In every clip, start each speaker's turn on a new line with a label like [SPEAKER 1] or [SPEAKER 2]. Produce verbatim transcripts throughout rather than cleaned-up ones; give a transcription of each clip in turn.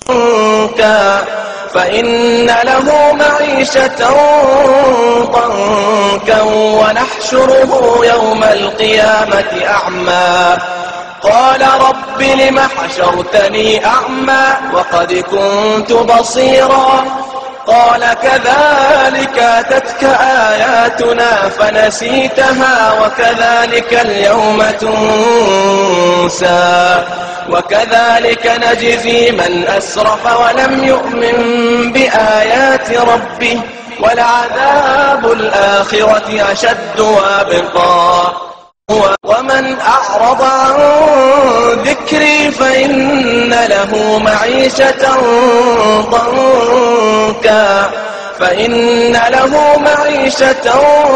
[SPEAKER 1] ضنكا فإن له معيشة ضنكا ونحشره يوم القيامة أعمى قال رب لم حشرتني أعمى وقد كنت بصيرا قال كذلك أتتك آياتنا فنسيتها وكذلك اليوم تنسى وكذلك نجزي من أسرف ولم يؤمن بآيات ربه ولعذاب الآخرة أشد وأبقى ومن أعرض عن ذكري فإن له معيشة ضنكا فإن له معيشة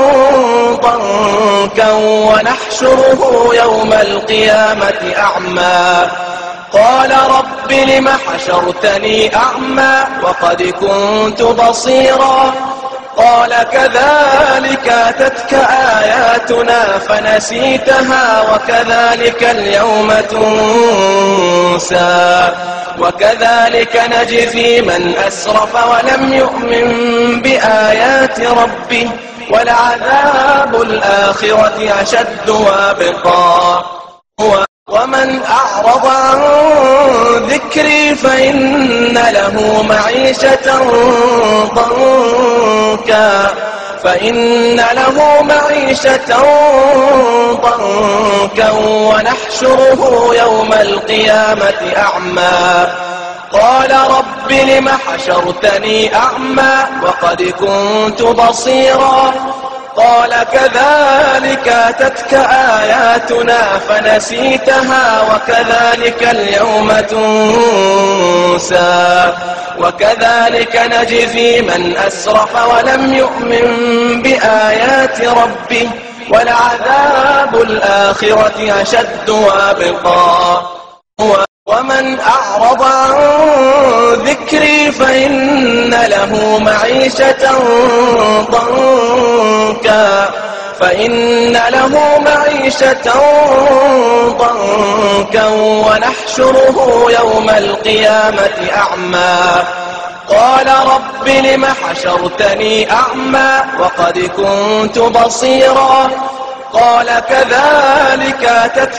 [SPEAKER 1] ضنكا ونحشره يوم القيامة أعمى قال رب لم حشرتني أعمى وقد كنت بصيرا قال كذلك أتتك آياتنا فنسيتها وكذلك اليوم تنسى وكذلك نجزي من أسرف ولم يؤمن بآيات ربه ولعذاب الآخرة أشد وأبقى ومن أعرض عن ذكري فإن له معيشة ضنكا فإن له معيشة ضنكا ونحشره يوم القيامة أعمى قال رب لم حشرتني أعمى وقد كنت بصيرا قال كذلك أتتك آياتنا فنسيتها وكذلك اليوم تنسى وكذلك نجزي من أسرف ولم يؤمن بآيات ربه ولعذاب الآخرة أشد وأبقى ومن أعرض عن ذكري فإن له معيشة ضنكا فإن له معيشة ضنكا ونحشره يوم القيامة أعمى قال رب لم حشرتني أعمى وقد كنت بصيرا قال كذلك أتتك